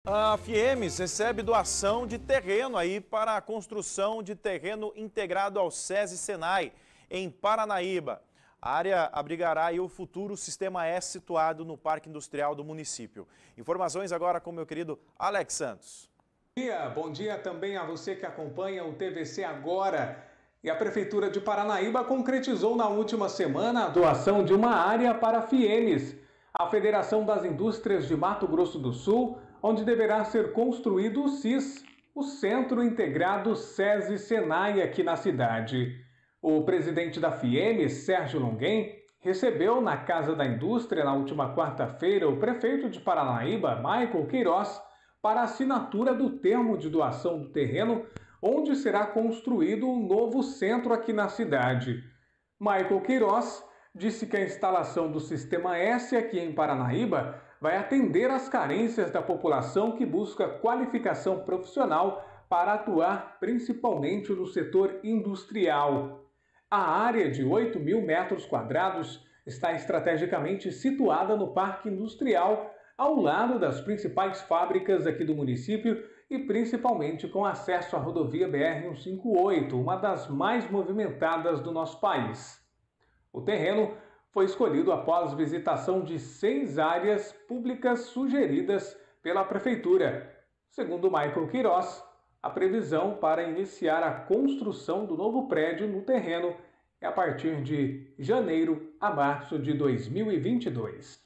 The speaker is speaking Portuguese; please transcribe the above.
A Fiemes recebe doação de terreno aí para a construção de terreno integrado ao SESI Senai, em Paranaíba. A área abrigará aí o futuro Sistema S situado no Parque Industrial do município. Informações agora com o meu querido Alex Santos. Bom dia também a você que acompanha o TVC Agora. E a Prefeitura de Paranaíba concretizou na última semana a doação de uma área para a Fiemes, a Federação das Indústrias de Mato Grosso do Sul, onde deverá ser construído o CIS, o Centro Integrado SESI Senai aqui na cidade. O presidente da Fiemes, Sérgio Longuem, recebeu na Casa da Indústria na última quarta-feira o prefeito de Paranaíba, Michael Queiroz, para a assinatura do termo de doação do terreno, onde será construído um novo centro aqui na cidade. Michael Queiroz disse que a instalação do Sistema S aqui em Paranaíba vai atender às carências da população que busca qualificação profissional para atuar principalmente no setor industrial. A área de 8.000 metros quadrados está estrategicamente situada no Parque Industrial, ao lado das principais fábricas aqui do município e principalmente com acesso à rodovia BR-158, uma das mais movimentadas do nosso país. O terreno foi escolhido após visitação de 6 áreas públicas sugeridas pela Prefeitura. Segundo Michael Queiroz, a previsão para iniciar a construção do novo prédio no terreno é a partir de janeiro a março de 2022.